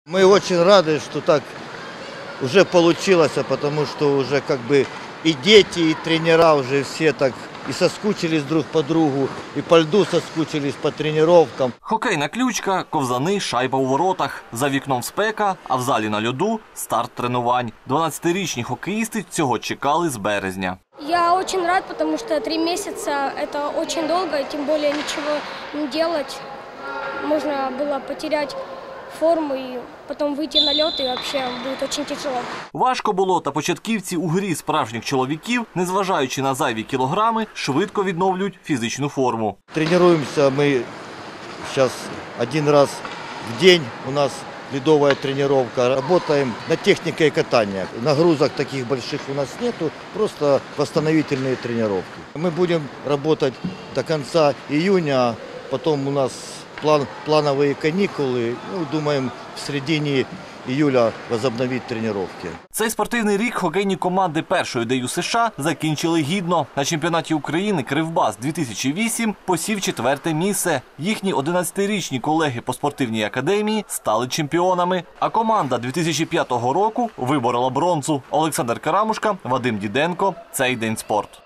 Мы очень рады, что так уже получилось, потому что уже как бы и дети, и тренера уже все так и соскучились друг по другу, и по льду соскучились по тренировкам. Хокейна ключка, ковзани, шайба у воротах. За вікном спека, а в залі на льоду – старт тренувань. 12-річні хокеїсти цього чекали з березня. Я очень рад, потому что 3 месяца – это очень долго, и тем более ничего не делать. Можно было потерять форму и потом выйти на лед, и вообще будет очень тяжело. Важко було, та початківці у грі справжніх чоловіків, незважаючи на зайві кілограми, швидко відновлюють фізичну форму. Тренируемся мы сейчас 1 раз в день, у нас ледовая тренировка. Работаем над техникой катания. Нагрузок таких больших у нас нету, просто восстановительные тренировки. Мы будем работать до конца июня, потом у нас плановые каникулы. Думаем, в середине июля возобновить тренировки. Цей спортивний рік хокейні команди першої ДЮ США закінчили гідно. На чемпіонаті України «Кривбас-2008» посів 4-те місце. Їхні 11-річні колеги по спортивній академії стали чемпіонами. А команда 2005 року виборола бронзу. Олександр Карамушка, Вадим Діденко. Цей день спорт.